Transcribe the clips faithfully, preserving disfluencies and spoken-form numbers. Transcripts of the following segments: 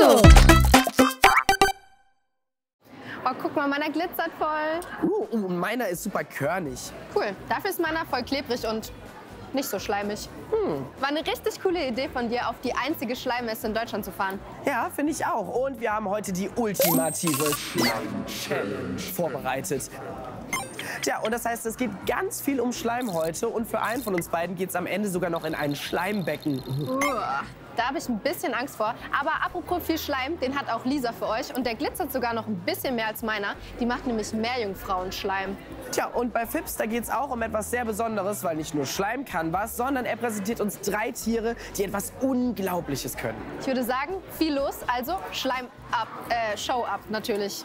Oh, guck mal, meiner glitzert voll. Uh, uh, meiner ist super körnig. Cool, dafür ist meiner voll klebrig und nicht so schleimig. Hm. War eine richtig coole Idee von dir, auf die einzige Schleimmesse in Deutschland zu fahren. Ja, finde ich auch. Und wir haben heute die ultimative Schleim-Challenge vorbereitet. Tja, und das heißt, es geht ganz viel um Schleim heute. Und für einen von uns beiden geht es am Ende sogar noch in ein Schleimbecken. Uh, da habe ich ein bisschen Angst vor. Aber apropos viel Schleim, den hat auch Lisa für euch. Und der glitzert sogar noch ein bisschen mehr als meiner. Die macht nämlich Meerjungfrauenschleim. Tja, und bei Fips, da geht es auch um etwas sehr Besonderes, weil nicht nur Schleim kann was, sondern er präsentiert uns drei Tiere, die etwas Unglaubliches können. Ich würde sagen, viel los, also Schleim ab, äh, Show ab natürlich.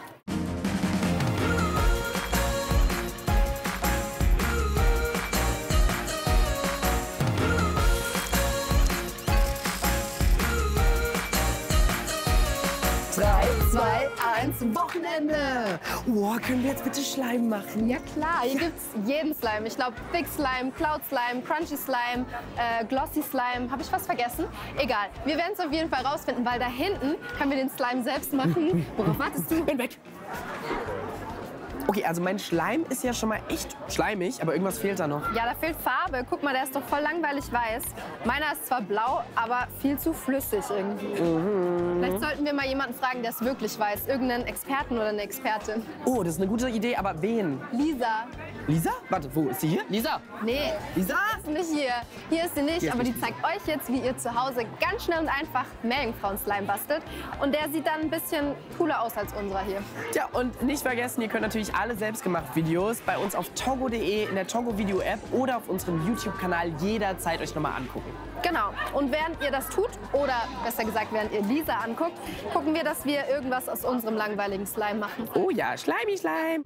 drei, zwei, eins, Wochenende! Oh, können wir jetzt bitte Schleim machen? Ja klar, hier gibt's jeden Slime. Ich glaube, Big Slime, Cloud Slime, Crunchy Slime, äh, Glossy Slime. Habe ich was vergessen? Egal, wir werden es auf jeden Fall rausfinden, weil da hinten können wir den Slime selbst machen. Worauf wartest du? Bin weg! Okay, also mein Schleim ist ja schon mal echt schleimig, aber irgendwas fehlt da noch. Ja, da fehlt Farbe. Guck mal, der ist doch voll langweilig weiß. Meiner ist zwar blau, aber viel zu flüssig irgendwie. Mhm. Vielleicht sollten wir mal jemanden fragen, der es wirklich weiß. Irgendeinen Experten oder eine Expertin. Oh, das ist eine gute Idee, aber wen? Lisa. Lisa? Warte, wo ist sie hier? Lisa? Nee. Lisa? Ist nicht hier. Hier ist sie nicht, Hier ist aber nicht die zeigt euch jetzt, wie ihr zu Hause ganz schnell und einfach Meerjungfrauen-Slime bastelt. Und der sieht dann ein bisschen cooler aus als unserer hier. Tja, und nicht vergessen, ihr könnt natürlich alle selbstgemacht Videos bei uns auf togo punkt de, in der Togo Video App oder auf unserem YouTube-Kanal jederzeit euch nochmal angucken. Genau. Und während ihr das tut, oder besser gesagt, während ihr Lisa anguckt, gucken wir, dass wir irgendwas aus unserem langweiligen Slime machen. Oh ja, Schleimi Schleim!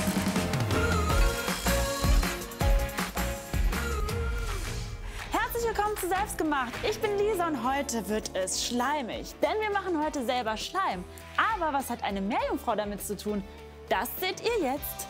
Herzlich willkommen zu Selbstgemacht. Ich bin Lisa und heute wird es schleimig, denn wir machen heute selber Schleim. Aber was hat eine Meerjungfrau damit zu tun? Das seht ihr jetzt.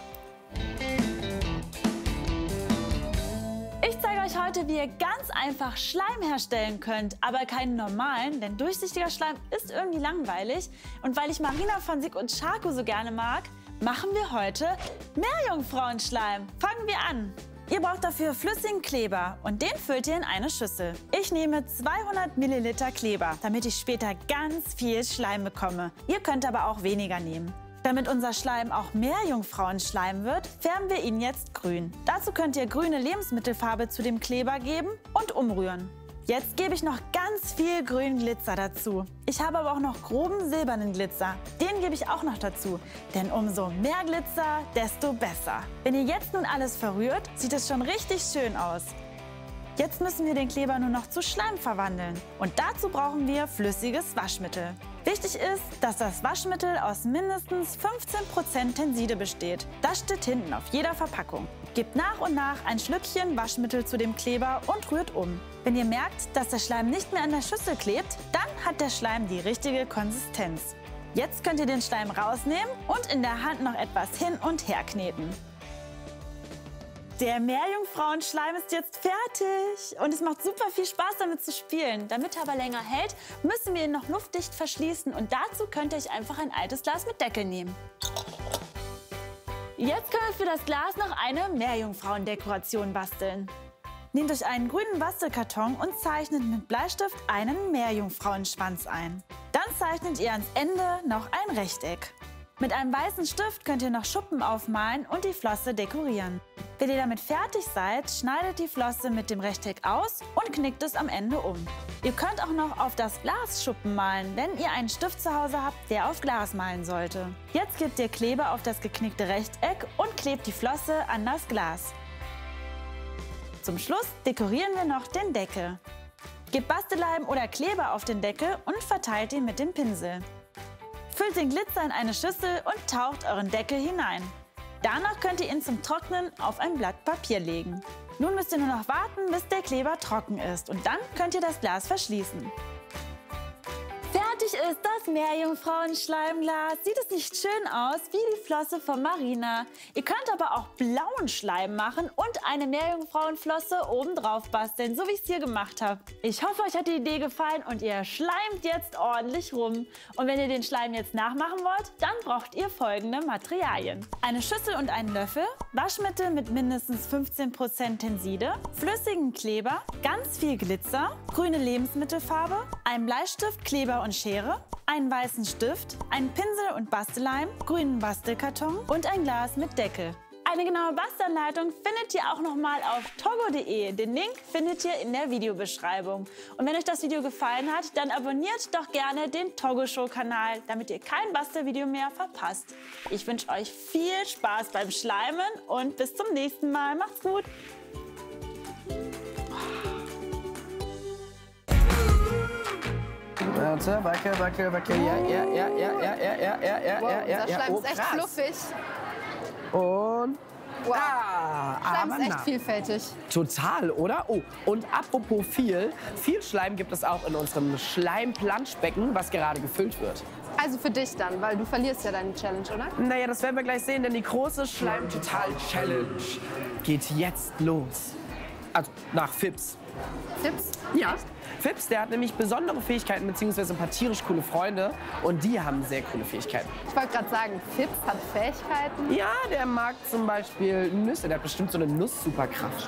Ich zeige euch heute, wie ihr ganz einfach Schleim herstellen könnt, aber keinen normalen, denn durchsichtiger Schleim ist irgendwie langweilig. Und weil ich Marina von Sick und Charco so gerne mag, machen wir heute Meerjungfrauenschleim. Fangen wir an. Ihr braucht dafür flüssigen Kleber und den füllt ihr in eine Schüssel. Ich nehme zweihundert Milliliter Kleber, damit ich später ganz viel Schleim bekomme. Ihr könnt aber auch weniger nehmen. Damit unser Schleim auch Meerjungfrauenschleim wird, färben wir ihn jetzt grün. Dazu könnt ihr grüne Lebensmittelfarbe zu dem Kleber geben und umrühren. Jetzt gebe ich noch ganz viel grünen Glitzer dazu. Ich habe aber auch noch groben silbernen Glitzer. Den gebe ich auch noch dazu, denn umso mehr Glitzer, desto besser. Wenn ihr jetzt nun alles verrührt, sieht es schon richtig schön aus. Jetzt müssen wir den Kleber nur noch zu Schleim verwandeln. Und dazu brauchen wir flüssiges Waschmittel. Wichtig ist, dass das Waschmittel aus mindestens fünfzehn Prozent Tenside besteht. Das steht hinten auf jeder Verpackung. Gebt nach und nach ein Schlückchen Waschmittel zu dem Kleber und rührt um. Wenn ihr merkt, dass der Schleim nicht mehr an der Schüssel klebt, dann hat der Schleim die richtige Konsistenz. Jetzt könnt ihr den Schleim rausnehmen und in der Hand noch etwas hin und her kneten. Der Meerjungfrauenschleim ist jetzt fertig und es macht super viel Spaß damit zu spielen. Damit er aber länger hält, müssen wir ihn noch luftdicht verschließen und dazu könnt ihr euch einfach ein altes Glas mit Deckel nehmen. Jetzt können wir für das Glas noch eine Meerjungfrauendekoration basteln. Nehmt euch einen grünen Bastelkarton und zeichnet mit Bleistift einen Meerjungfrauenschwanz ein. Dann zeichnet ihr ans Ende noch ein Rechteck. Mit einem weißen Stift könnt ihr noch Schuppen aufmalen und die Flosse dekorieren. Wenn ihr damit fertig seid, schneidet die Flosse mit dem Rechteck aus und knickt es am Ende um. Ihr könnt auch noch auf das Glas Schuppen malen, wenn ihr einen Stift zu Hause habt, der auf Glas malen sollte. Jetzt gebt ihr Kleber auf das geknickte Rechteck und klebt die Flosse an das Glas. Zum Schluss dekorieren wir noch den Deckel. Gebt Bastelleim oder Kleber auf den Deckel und verteilt ihn mit dem Pinsel. Füllt den Glitzer in eine Schüssel und taucht euren Deckel hinein. Danach könnt ihr ihn zum Trocknen auf ein Blatt Papier legen. Nun müsst ihr nur noch warten, bis der Kleber trocken ist und dann könnt ihr das Glas verschließen. Fertig Fertig ist das Meerjungfrauen-Schleimglas. Sieht es nicht schön aus wie die Flosse von Marina? Ihr könnt aber auch blauen Schleim machen und eine Meerjungfrauenflosse oben drauf basteln, so wie ich es hier gemacht habe. Ich hoffe, euch hat die Idee gefallen und ihr schleimt jetzt ordentlich rum. Und wenn ihr den Schleim jetzt nachmachen wollt, dann braucht ihr folgende Materialien. Eine Schüssel und einen Löffel, Waschmittel mit mindestens fünfzehn Prozent Tenside, flüssigen Kleber, ganz viel Glitzer, grüne Lebensmittelfarbe, ein Bleistift, Kleber und Schere, einen weißen Stift, einen Pinsel und Bastelleim, grünen Bastelkarton und ein Glas mit Deckel. Eine genaue Bastelanleitung findet ihr auch nochmal auf togo punkt de. Den Link findet ihr in der Videobeschreibung. Und wenn euch das Video gefallen hat, dann abonniert doch gerne den Togo Show Kanal, damit ihr kein Bastelvideo mehr verpasst. Ich wünsche euch viel Spaß beim Schleimen und bis zum nächsten Mal. Macht's gut! Warte, wacke, wacke, wacke. Ja, ja, ja, ja, ja, ja, ja, ja, ja, Wow, ja, ja. unser Schleim Oh, ist echt krass. fluffig. Und Wow. ah, Schleim aber ist echt na. vielfältig. Total, oder? Oh, und apropos viel, viel Schleim gibt es auch in unserem Schleimplanschbecken, was gerade gefüllt wird. Also für dich dann, weil du verlierst ja deine Challenge, oder? Naja, das werden wir gleich sehen, denn die große Schleim-Total-Challenge geht jetzt los. Also nach Fips. Tipps? Ja. Fips, der hat nämlich besondere Fähigkeiten, beziehungsweise ein paar tierisch coole Freunde. Und die haben sehr coole Fähigkeiten. Ich wollte gerade sagen, Fips hat Fähigkeiten. Ja, der mag zum Beispiel Nüsse. Der hat bestimmt so eine Nuss-Superkraft.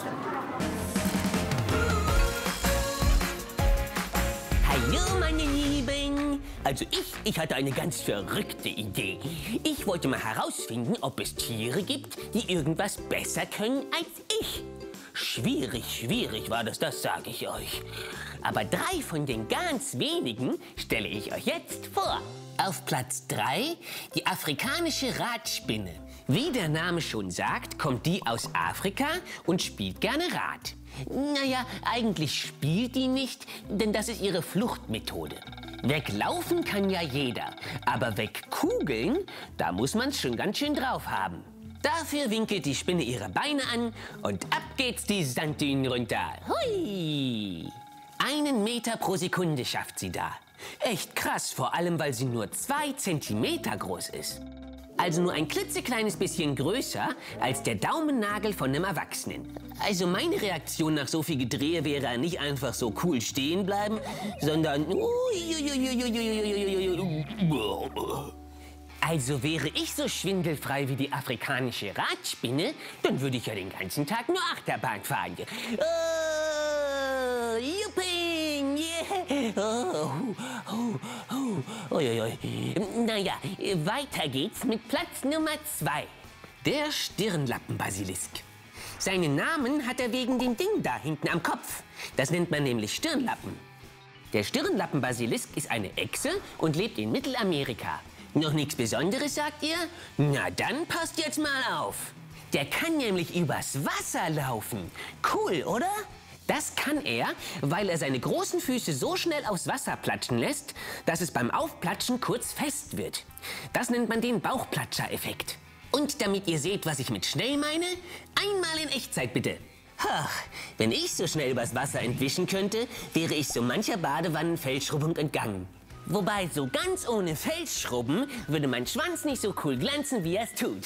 Hallo, meine Lieben. Also ich, ich hatte eine ganz verrückte Idee. Ich wollte mal herausfinden, ob es Tiere gibt, die irgendwas besser können als ich. Schwierig, schwierig war das, das sage ich euch. Aber drei von den ganz wenigen stelle ich euch jetzt vor. Auf Platz drei die afrikanische Radspinne. Wie der Name schon sagt, kommt die aus Afrika und spielt gerne Rad. Naja, eigentlich spielt die nicht, denn das ist ihre Fluchtmethode. Weglaufen kann ja jeder, aber wegkugeln, da muss man's schon ganz schön drauf haben. Dafür winkelt die Spinne ihre Beine an und ab geht's die Sanddünen runter. Hui! Einen Meter pro Sekunde schafft sie da. Echt krass, vor allem weil sie nur zwei Zentimeter groß ist. Also nur ein klitzekleines bisschen größer als der Daumennagel von einem Erwachsenen. Also meine Reaktion nach so viel Gedrehe wäre nicht einfach so cool stehen bleiben, sondern... Also wäre ich so schwindelfrei wie die afrikanische Radspinne, dann würde ich ja den ganzen Tag nur Achterbahn fahren. Oh, Jupping! Yeah. Oh, oh, oh, oh, oh, oh. Naja, weiter geht's mit Platz Nummer zwei. Der Stirnlappenbasilisk. Seinen Namen hat er wegen dem Ding da hinten am Kopf. Das nennt man nämlich Stirnlappen. Der Stirnlappenbasilisk ist eine Echse und lebt in Mittelamerika. Noch nichts Besonderes, sagt ihr? Na dann passt jetzt mal auf. Der kann nämlich übers Wasser laufen. Cool, oder? Das kann er, weil er seine großen Füße so schnell aufs Wasser platschen lässt, dass es beim Aufplatschen kurz fest wird. Das nennt man den Bauchplatscher-Effekt. Und damit ihr seht, was ich mit schnell meine, einmal in Echtzeit bitte. Ach, wenn ich so schnell übers Wasser entwischen könnte, wäre ich so mancher Badewannenfellschrubbung entgangen. Wobei, so ganz ohne Felsschrubben würde mein Schwanz nicht so cool glänzen, wie er es tut.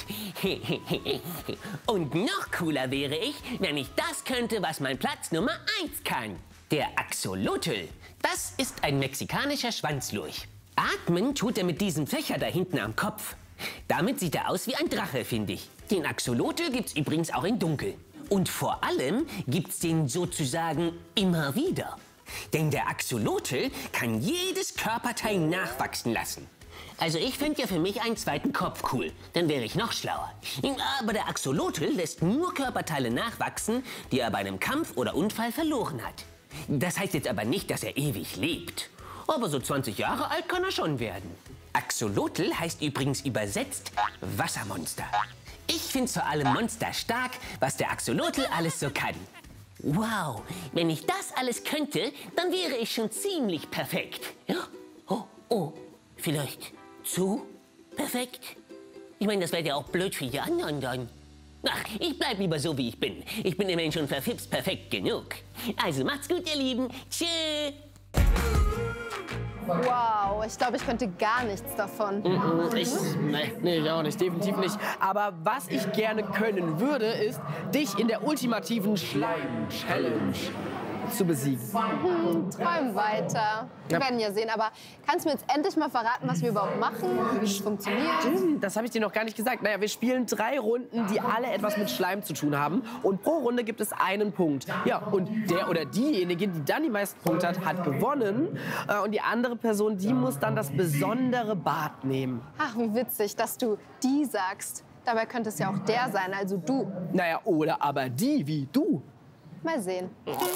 Und noch cooler wäre ich, wenn ich das könnte, was mein Platz Nummer eins kann. Der Axolotl. Das ist ein mexikanischer Schwanzlurch. Atmen tut er mit diesem Fächer da hinten am Kopf. Damit sieht er aus wie ein Drache, finde ich. Den Axolotl gibt's übrigens auch in Dunkel. Und vor allem gibt's den sozusagen immer wieder. Denn der Axolotl kann jedes Körperteil nachwachsen lassen. Also ich fände ja für mich einen zweiten Kopf cool, dann wäre ich noch schlauer. Aber der Axolotl lässt nur Körperteile nachwachsen, die er bei einem Kampf oder Unfall verloren hat. Das heißt jetzt aber nicht, dass er ewig lebt. Aber so zwanzig Jahre alt kann er schon werden. Axolotl heißt übrigens übersetzt Wassermonster. Ich finde vor allem Monster stark, was der Axolotl alles so kann. Wow, wenn ich das alles könnte, dann wäre ich schon ziemlich perfekt. Ja? Oh, oh, vielleicht zu perfekt? Ich meine, das wäre ja auch blöd für die anderen dann. Ach, ich bleib lieber so, wie ich bin. Ich bin immerhin schon für Fips perfekt genug. Also macht's gut, ihr Lieben. Tschö. Wow, ich glaube, ich könnte gar nichts davon. Ich, nee, nee, ich auch nicht, definitiv nicht. Aber was ich gerne können würde, ist, dich in der ultimativen Schleim-Challenge zu besiegen. Hm, träum weiter. Wir Ja. werden ja sehen, aber kannst du mir jetzt endlich mal verraten, was wir überhaupt machen, wie es funktioniert? Das habe ich dir noch gar nicht gesagt. Naja, wir spielen drei Runden, die alle etwas mit Schleim zu tun haben. Und pro Runde gibt es einen Punkt. Ja, und der oder diejenige, die dann die meisten Punkte hat, hat gewonnen. Äh, Und die andere Person, die muss dann das besondere Bad nehmen. Ach, wie witzig, dass du die sagst. Dabei könnte es ja auch der sein, also du. Naja, oder aber die wie du. Mal sehen.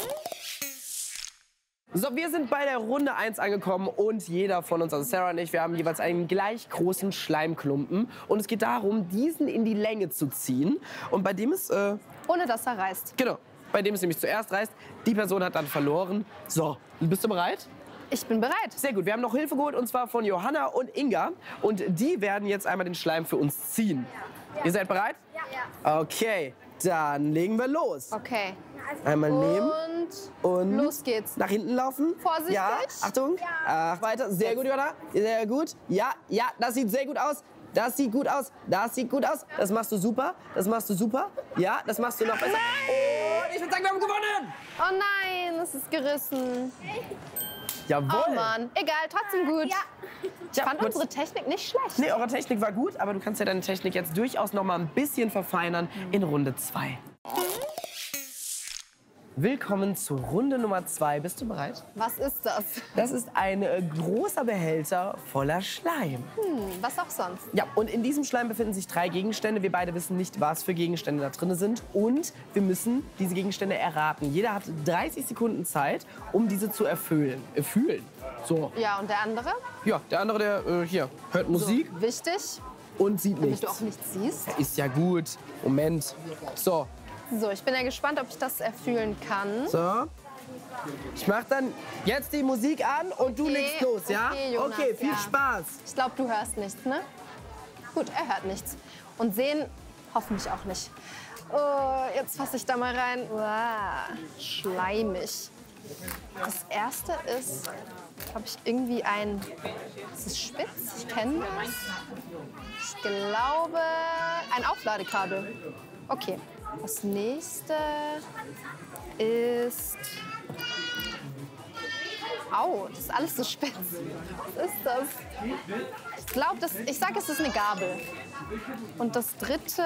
So, wir sind bei der Runde eins angekommen und jeder von uns, also Sarah und ich, wir haben jeweils einen gleich großen Schleimklumpen. Und es geht darum, diesen in die Länge zu ziehen. Und bei dem ist, äh, Ohne dass er reißt. genau, bei dem es nämlich zuerst reißt, die Person hat dann verloren. So, bist du bereit? Ich bin bereit. Sehr gut, wir haben noch Hilfe geholt und zwar von Johanna und Inga. Und die werden jetzt einmal den Schleim für uns ziehen. Ihr seid bereit? Ja. Okay, dann legen wir los. Okay. Einmal nehmen Und und los geht's. nach hinten laufen. Vorsichtig. Ja, Achtung. Ach, weiter. Sehr gut, Johanna. Sehr gut. Ja, ja, das sieht sehr gut aus. Das sieht gut aus. Das sieht gut aus. Das machst du super. Das machst du super. Ja, das machst du noch besser. Und ich würde sagen, wir haben gewonnen. Oh nein, es ist gerissen. Jawohl. Oh Mann. Egal, trotzdem gut. Ich fand gut. unsere Technik nicht schlecht. Nee, eure Technik war gut, aber du kannst ja deine Technik jetzt durchaus noch mal ein bisschen verfeinern in Runde zwei. Willkommen zu Runde Nummer zwei. Bist du bereit? Was ist das? Das ist ein äh, großer Behälter voller Schleim. Hm, was auch sonst. Ja, und in diesem Schleim befinden sich drei Gegenstände. Wir beide wissen nicht, was für Gegenstände da drin sind. Und wir müssen diese Gegenstände erraten. Jeder hat dreißig Sekunden Zeit, um diese zu erfüllen. Erfüllen. So. Ja, und der andere? Ja, der andere, der äh, hier hört Musik So, wichtig, und sieht damit nichts. du auch nichts siehst. Ist ja gut. Moment. So, So, ich bin ja gespannt, ob ich das erfüllen kann. so. Ich mach dann jetzt die Musik an und du Okay, legst los, ja? okay, Jonas, Okay, viel ja. Spaß. Ich glaube, du hörst nichts, ne? Gut, er hört nichts. Und sehen hoffentlich auch nicht. Oh, jetzt fasse ich da mal rein. Uah, schleimig. Das erste ist, glaube ich, irgendwie ein... Ist es spitz? Ich kenne das. Ich glaube, ein Aufladekabel. Okay. Das nächste ist... Au, das ist alles so spitz. Was ist das? Ich glaube, ich sage, es ist eine Gabel. Und das dritte...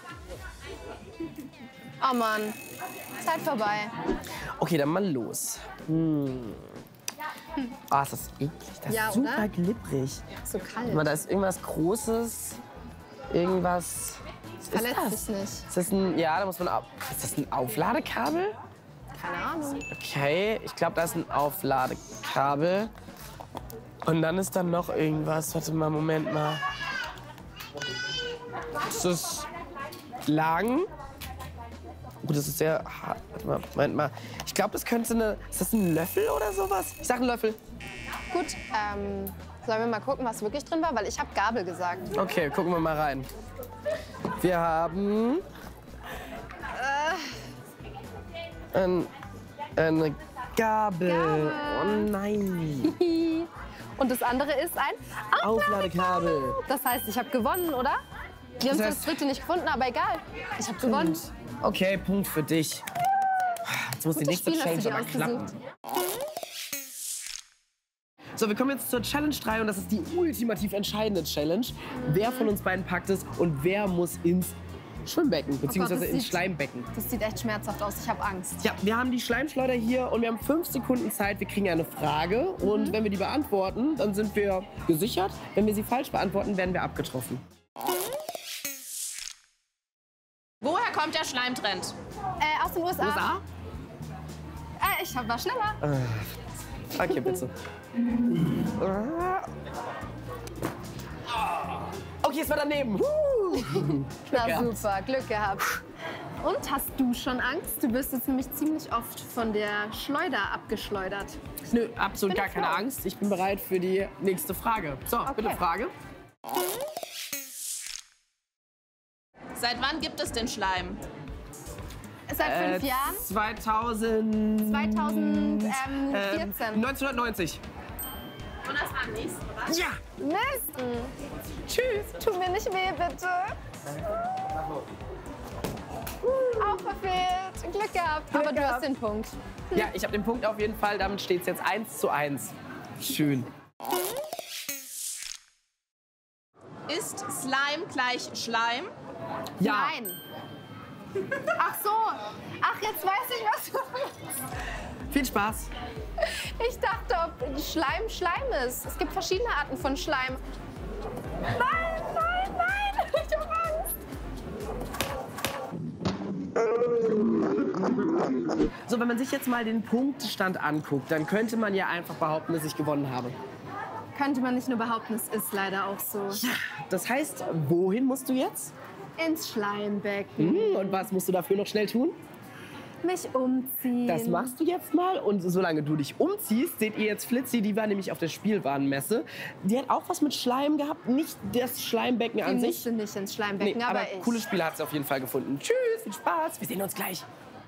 Oh Mann, Zeit vorbei. Okay, dann mal los. Hm. Ah, ist das eklig. Das Ja, ist super oder? glibberig. So kalt. Guck mal, da ist irgendwas Großes. Irgendwas. Was ist Verletzt das? sich nicht. Ist das ein. Ja, da muss man. Au- Ist das ein Aufladekabel? Keine Ahnung. Okay, ich glaube, da ist ein Aufladekabel. Und dann ist dann noch irgendwas. Warte mal, Moment mal. Ist das lang? Gut, das ist sehr hart. Warte mal, Moment mal. Ich glaube, das könnte eine. Ist das ein Löffel oder sowas? Ich sag einen Löffel. Gut, ähm, sollen wir mal gucken, was wirklich drin war? Weil ich habe Gabel gesagt. Okay, gucken wir mal rein. Wir haben. Ein, eine Gabel. Gabel. Oh nein. Und das andere ist ein Aufladekabel. Aufladekabel. Das heißt, ich habe gewonnen, oder? Wir haben Das das, heißt- dritte nicht gefunden, aber egal. Ich habe gewonnen. Okay, Punkt für dich. Jetzt muss die Gutes nächste Spiel hast du Challenge dir aber klappen. So, wir kommen jetzt zur Challenge drei und das ist die ultimativ entscheidende Challenge. Wer von uns beiden packt es und wer muss ins Schwimmbecken, beziehungsweise das ins sieht- Schleimbecken. Das sieht echt schmerzhaft aus. Ich habe Angst. Ja, wir haben die Schleimschleuder hier und wir haben fünf Sekunden Zeit. Wir kriegen eine Frage und wenn wir die beantworten, dann sind wir gesichert. Wenn wir sie falsch beantworten, werden wir abgetroffen. Woher kommt der Schleimtrend? Äh, aus den U S A. U S A? Äh, ich war schneller. Okay, bitte. Okay, es war daneben. Huh. Na gehabt. super, Glück gehabt. Und hast du schon Angst? Du wirst jetzt nämlich ziemlich oft von der Schleuder abgeschleudert. Nö, absolut bin gar keine froh. Angst. Ich bin bereit für die nächste Frage. So, bitte Frage. Seit wann gibt es den Schleim? Seit fünf Äh, Jahren? zweitausend... zweitausendvierzehn. Ähm, neunzehnhundertneunzig. Jonas war am nächsten, oder? Ja! Mist. Tschüss! Tu mir nicht weh, bitte. Auch verfehlt. Glück gehabt. Glück Aber du gehabt. hast den Punkt. Ja, ich habe den Punkt auf jeden Fall. Damit steht es jetzt eins zu eins. Schön. Ist Slime gleich Schleim? Ja. Nein. Ach so. Ach, jetzt weiß ich, was du willst. Viel Spaß. Ich dachte, ob Schleim Schleim ist. Es gibt verschiedene Arten von Schleim. Nein, nein, nein. Ich hab Angst. So, wenn man sich jetzt mal den Punktestand anguckt, dann könnte man ja einfach behaupten, dass ich gewonnen habe. Könnte man nicht nur behaupten, es ist leider auch so. Das heißt, wohin musst du jetzt? Ins Schleimbecken. Hm, und was musst du dafür noch schnell tun? Mich umziehen. Das machst du jetzt mal. Und solange du dich umziehst, seht ihr jetzt Flitzi, die war nämlich auf der Spielwarenmesse. Die hat auch was mit Schleim gehabt, nicht das Schleimbecken Sie an sich. musste nicht ins Schleimbecken, Nee, aber, aber ich. coole Spiele hat sie auf jeden Fall gefunden. Tschüss, viel Spaß, wir sehen uns gleich.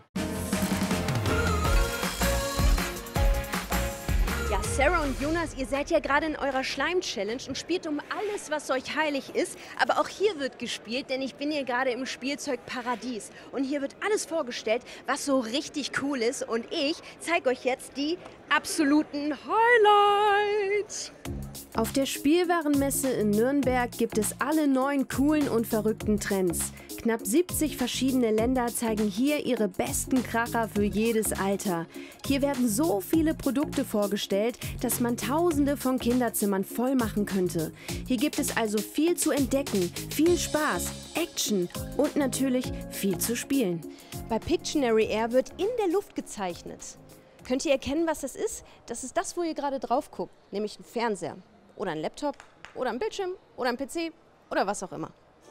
Ja, Sarah und Jonas, ihr seid ja gerade in eurer Schleim-Challenge und spielt um alles, was euch heilig ist. Aber auch hier wird gespielt, denn ich bin hier gerade im Spielzeugparadies. Und hier wird alles vorgestellt, was so richtig cool ist. Und ich zeige euch jetzt die absoluten Highlights. Auf der Spielwarenmesse in Nürnberg gibt es alle neuen coolen und verrückten Trends. Knapp siebzig verschiedene Länder zeigen hier ihre besten Kracher für jedes Alter. Hier werden so viele Produkte vorgestellt, dass man Tausende von Kinderzimmern voll machen könnte. Hier gibt es also viel zu entdecken, viel Spaß, Action und natürlich viel zu spielen. Bei Pictionary Air wird in der Luft gezeichnet. Könnt ihr erkennen, was das ist? Das ist das, wo ihr gerade drauf guckt, nämlich ein Fernseher oder ein Laptop oder ein Bildschirm oder ein P C oder was auch immer.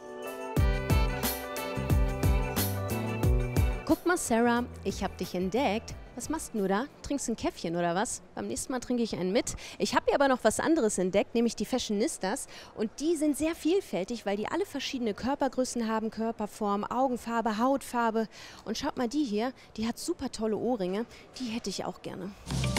Guck mal, Sarah, ich hab dich entdeckt. Was machst du da? Trinkst ein Käffchen oder was? Beim nächsten Mal trinke ich einen mit. Ich habe hier aber noch was anderes entdeckt, nämlich die Fashionistas. Und die sind sehr vielfältig, weil die alle verschiedene Körpergrößen haben, Körperform, Augenfarbe, Hautfarbe. Und schaut mal die hier, die hat super tolle Ohrringe. Die hätte ich auch gerne.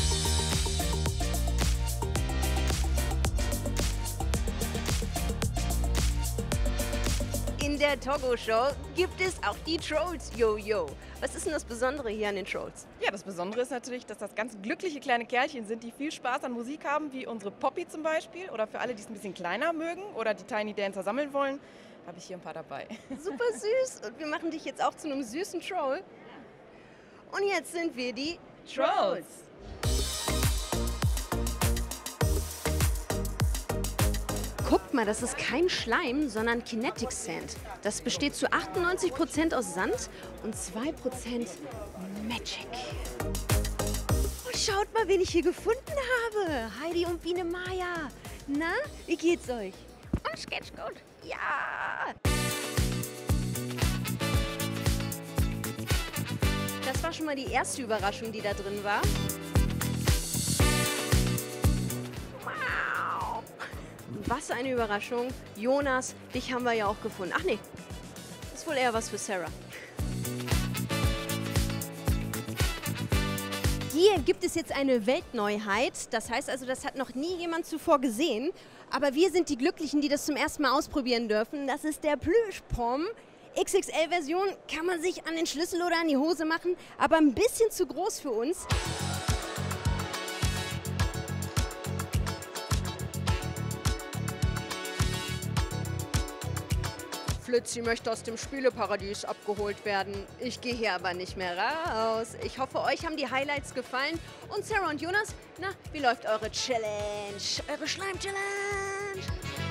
In der Togo-Show gibt es auch die Trolls-Yo-Yo. Was ist denn das Besondere hier an den Trolls? Ja, das Besondere ist natürlich, dass das ganz glückliche kleine Kerlchen sind, die viel Spaß an Musik haben, wie unsere Poppy zum Beispiel. Oder für alle, die es ein bisschen kleiner mögen oder die Tiny Dancer sammeln wollen, habe ich hier ein paar dabei. Super süß. Und wir machen dich jetzt auch zu einem süßen Troll. Und jetzt sind wir die Trolls. Guckt mal, das ist kein Schleim, sondern Kinetic Sand. Das besteht zu achtundneunzig Prozent aus Sand und zwei Prozent Magic. Und schaut mal, wen ich hier gefunden habe. Heidi und Biene Maya. Na, wie geht's euch? Uns geht's gut. Ja! Das war schon mal die erste Überraschung, die da drin war. Wow! Was eine Überraschung. Jonas, dich haben wir ja auch gefunden. Ach nee, ist wohl eher was für Sarah. Hier gibt es jetzt eine Weltneuheit. Das heißt also, das hat noch nie jemand zuvor gesehen. Aber wir sind die Glücklichen, die das zum ersten Mal ausprobieren dürfen. Das ist der Plüschpom. X X L-Version kann man sich an den Schlüssel oder an die Hose machen, aber ein bisschen zu groß für uns. Flitzi möchte aus dem Spieleparadies abgeholt werden. Ich gehe hier aber nicht mehr raus. Ich hoffe, euch haben die Highlights gefallen. Und Sarah und Jonas, na, wie läuft eure Challenge? Eure Schleim-Challenge?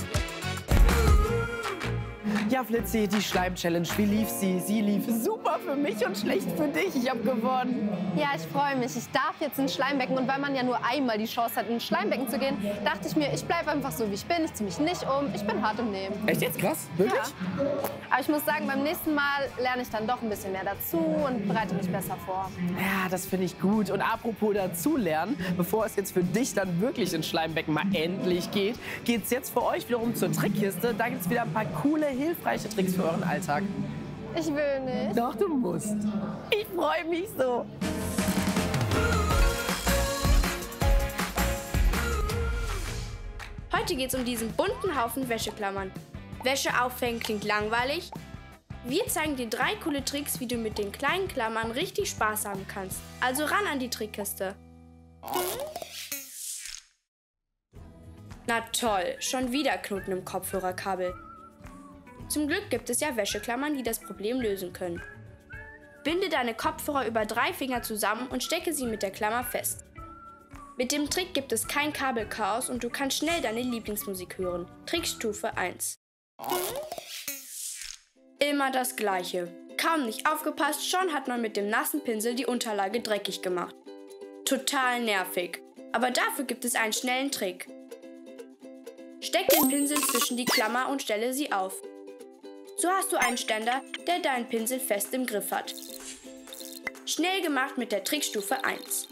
Ja, Flitzi, die Schleim-Challenge, wie lief sie? Sie lief super für mich und schlecht für dich. Ich habe gewonnen. Ja, ich freue mich. Ich darf jetzt ins Schleimbecken. Und weil man ja nur einmal die Chance hat, ins Schleimbecken zu gehen, dachte ich mir, ich bleibe einfach so, wie ich bin. Ich ziehe mich nicht um. Ich bin hart im Nehmen. Echt jetzt? Krass? Wirklich? Ja. Aber ich muss sagen, beim nächsten Mal lerne ich dann doch ein bisschen mehr dazu und bereite mich besser vor. Ja, das finde ich gut. Und apropos dazulernen, bevor es jetzt für dich dann wirklich ins Schleimbecken mal endlich geht, geht es jetzt für euch wiederum zur Trickkiste. Da gibt es wieder ein paar coole, hilfreiche Tricks für euren Alltag. Ich will nicht. Doch, du musst. Ich freue mich so. Heute geht es um diesen bunten Haufen Wäscheklammern. Wäsche aufhängen klingt langweilig? Wir zeigen dir drei coole Tricks, wie du mit den kleinen Klammern richtig Spaß haben kannst. Also ran an die Trickkiste. Na toll, schon wieder Knoten im Kopfhörerkabel. Zum Glück gibt es ja Wäscheklammern, die das Problem lösen können. Binde deine Kopfhörer über drei Finger zusammen und stecke sie mit der Klammer fest. Mit dem Trick gibt es kein Kabelchaos und du kannst schnell deine Lieblingsmusik hören. Trickstufe eins. Immer das Gleiche. Kaum nicht aufgepasst, schon hat man mit dem nassen Pinsel die Unterlage dreckig gemacht. Total nervig. Aber dafür gibt es einen schnellen Trick. Steck den Pinsel zwischen die Klammer und stelle sie auf. So hast du einen Ständer, der deinen Pinsel fest im Griff hat. Schnell gemacht mit der Trickstufe eins.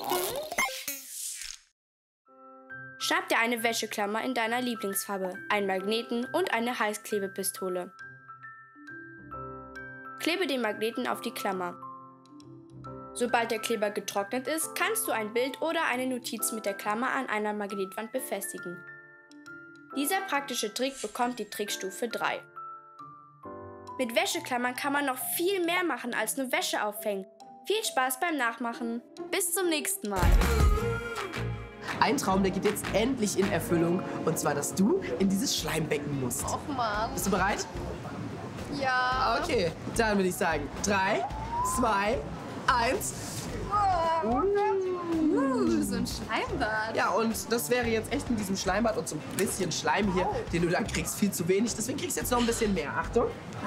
Schnapp dir eine Wäscheklammer in deiner Lieblingsfarbe, einen Magneten und eine Heißklebepistole. Klebe den Magneten auf die Klammer. Sobald der Kleber getrocknet ist, kannst du ein Bild oder eine Notiz mit der Klammer an einer Magnetwand befestigen. Dieser praktische Trick bekommt die Trickstufe drei. Mit Wäscheklammern kann man noch viel mehr machen als nur Wäsche aufhängen. Viel Spaß beim Nachmachen. Bis zum nächsten Mal. Ein Traum, der geht jetzt endlich in Erfüllung. Und zwar, dass du in dieses Schleimbecken musst. Och Mann. Bist du bereit? Ja. Okay, dann würde ich sagen, drei, zwei, eins. Wow. Uh, so ein Schleimbad. Ja, und das wäre jetzt echt mit diesem Schleimbad und so ein bisschen Schleim hier, den du dann kriegst, viel zu wenig. Deswegen kriegst du jetzt noch ein bisschen mehr. Achtung.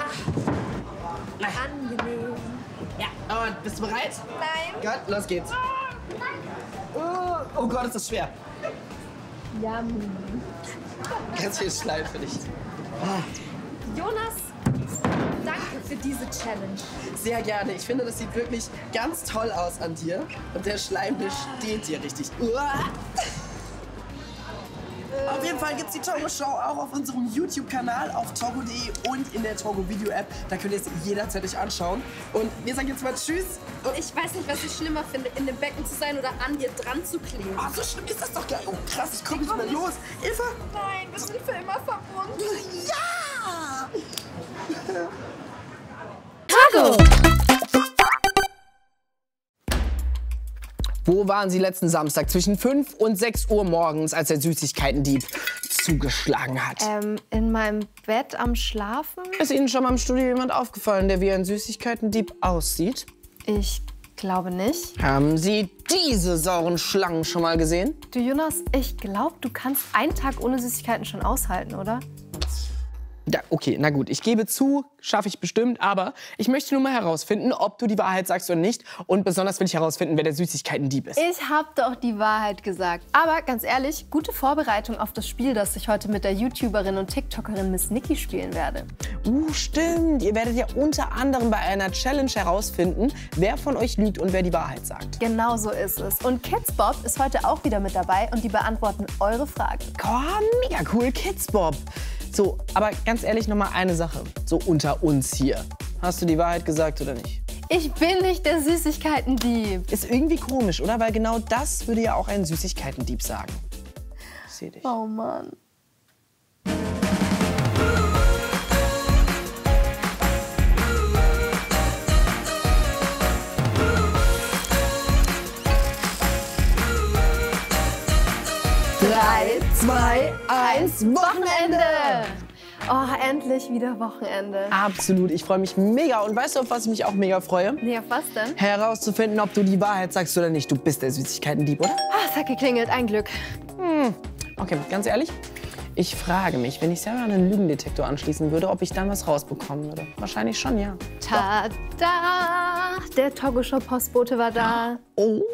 Ach, angenehm. Ja, aber bist du bereit? Nein. Gut, los geht's. Oh, oh Gott, ist das schwer. Ja. Ganz viel Schleim für dich. Jonas, danke für diese Challenge. Sehr gerne. Ich finde, das sieht wirklich ganz toll aus an dir. Und der Schleim, der steht dir richtig. Uah. Auf jeden Fall gibt es die Togo Show auch auf unserem YouTube-Kanal, auf togo punkt de und in der Togo Video-App. Da könnt ihr es jederzeit euch anschauen. Und wir sagen jetzt mal Tschüss. Und Ich weiß nicht, was ich schlimmer finde, in dem Becken zu sein oder an dir dran zu kleben. oh, so schlimm ist das doch gar nicht. Oh krass, ich komme nicht mehr los. Eva? Nein, wir sind für immer verbunden. Ja! Togo! Wo waren Sie letzten Samstag zwischen fünf und sechs Uhr morgens, als der Süßigkeitendieb zugeschlagen hat? Ähm, in meinem Bett am Schlafen? Ist Ihnen schon mal im Studio jemand aufgefallen, der wie ein Süßigkeitendieb aussieht? Ich glaube nicht. Haben Sie diese sauren Schlangen schon mal gesehen? Du Jonas, ich glaube, du kannst einen Tag ohne Süßigkeiten schon aushalten, oder? Ja, okay, na gut, ich gebe zu, schaffe ich bestimmt, aber ich möchte nur mal herausfinden, ob du die Wahrheit sagst oder nicht. Und besonders will ich herausfinden, wer der Süßigkeitendieb ist. Ich hab doch die Wahrheit gesagt. Aber ganz ehrlich, gute Vorbereitung auf das Spiel, das ich heute mit der YouTuberin und TikTokerin Miss Niki spielen werde. Uh, stimmt. Ihr werdet ja unter anderem bei einer Challenge herausfinden, wer von euch lügt und wer die Wahrheit sagt. Genau so ist es. Und Kids Bob ist heute auch wieder mit dabei und die beantworten eure Fragen. Oh, mega cool, Kids Bob. So, aber ganz ehrlich noch mal eine Sache, so unter uns hier. Hast du die Wahrheit gesagt oder nicht? Ich bin nicht der Süßigkeitendieb. Ist irgendwie komisch, oder? Weil genau das würde ja auch ein Süßigkeitendieb sagen. Ich seh dich. Oh Mann. Drei, zwei, eins, Wochenende! Oh, endlich wieder Wochenende. Absolut, ich freue mich mega. Und weißt du, auf was ich mich auch mega freue? Nee, auf was denn? Herauszufinden, ob du die Wahrheit sagst oder nicht. Du bist der Süßigkeitendieb, oder? Ah, es hat geklingelt, ein Glück. Hm. Okay, ganz ehrlich, ich frage mich, wenn ich selber einen Lügendetektor anschließen würde, ob ich dann was rausbekommen würde. Wahrscheinlich schon, ja. Tada! Der Togo Show Postbote war da. Oh.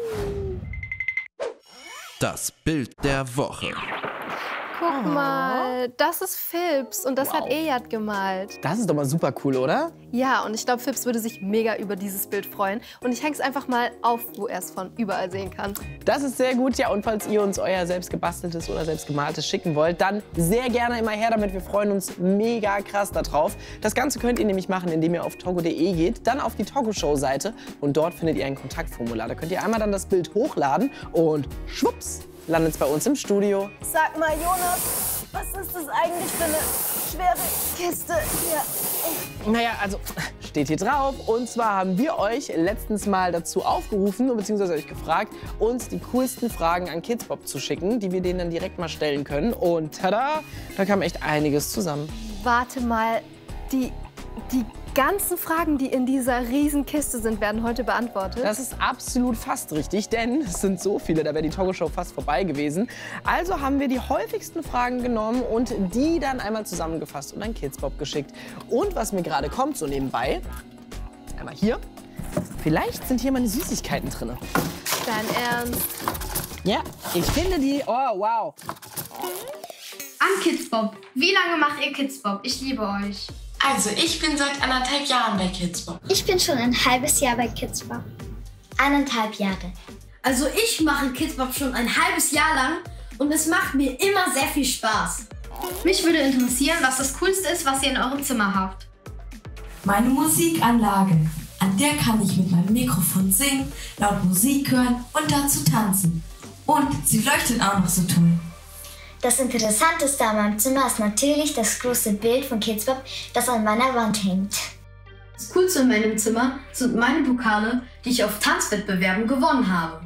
Das Bild der Woche. Guck mal, das ist Philips und das Wow. hat Eyad gemalt. Das ist doch mal super cool, oder? Ja, und ich glaube, Philips würde sich mega über dieses Bild freuen. Und ich hänge es einfach mal auf, wo er es von überall sehen kann. Das ist sehr gut, ja. Und falls ihr uns euer selbst gebasteltes oder selbst gemaltes schicken wollt, dann sehr gerne immer her damit. Wir freuen uns mega krass darauf. Das Ganze könnt ihr nämlich machen, indem ihr auf togo punkt de geht, dann auf die Togo Show Seite und dort findet ihr ein Kontaktformular. Da könnt ihr einmal dann das Bild hochladen und schwupps, landet es bei uns im Studio. Sag mal, Jonas, Was ist das eigentlich für eine schwere Kiste hier? Naja, also steht hier drauf. Und zwar haben wir euch letztens mal dazu aufgerufen, beziehungsweise euch gefragt, uns die coolsten Fragen an Kidz Bop zu schicken, die wir denen dann direkt mal stellen können. Und tada, da kam echt einiges zusammen. Warte mal, die, die ganzen Fragen, die in dieser riesen Kiste sind, werden heute beantwortet? Das ist absolut fast richtig, denn es sind so viele, da wäre die Togo Show fast vorbei gewesen. Also haben wir die häufigsten Fragen genommen und die dann einmal zusammengefasst und an Kidz Bop geschickt. Und was mir gerade kommt, so nebenbei, einmal hier, vielleicht sind hier meine Süßigkeiten drin. Dein Ernst? Ja, ich finde die, oh wow. An Kidz Bop. Wie lange macht ihr Kidz Bop? Ich liebe euch. Also, ich bin seit anderthalb Jahren bei Kidz Bop. Ich bin schon ein halbes Jahr bei Kidz Bop. Eineinhalb Jahre. Also, ich mache Kidz Bop schon ein halbes Jahr lang und es macht mir immer sehr viel Spaß. Mich würde interessieren, was das Coolste ist, was ihr in eurem Zimmer habt. Meine Musikanlage. An der kann ich mit meinem Mikrofon singen, laut Musik hören und dazu tanzen. Und sie leuchtet auch noch so toll. Das Interessanteste an meinem Zimmer ist natürlich das große Bild von Kidz Bop, das an meiner Wand hängt. Das Coolste in meinem Zimmer sind meine Pokale, die ich auf Tanzwettbewerben gewonnen habe.